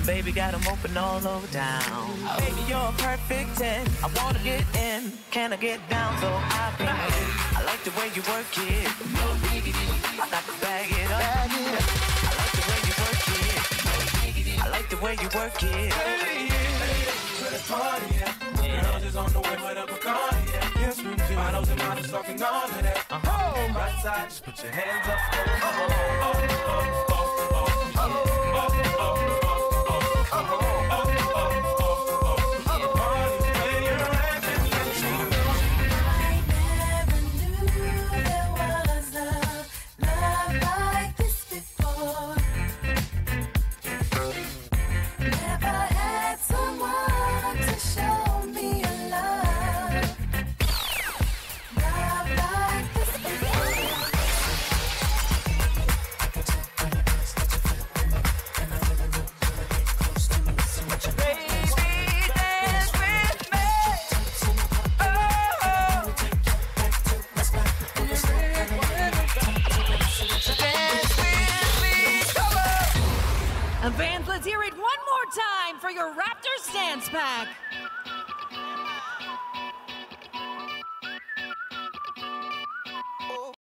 Baby got them open all over town. Baby, you're a perfect 10. I wanna get in. Can I get down so I can win? I like the way you work it. No diggity. I got to bag it up. I like the way you work it. No diggity. I like the way you work it. Hey, yeah. Let's party, yeah. Girls is on the way with a Bacardi, yeah. Yes, we do. Bottles and models talking all of that. Oh, right side, just put your hands up. Oh, oh, oh, oh, oh, oh, oh, oh. Vans, let's hear it one more time for your Raptors Dance Pack.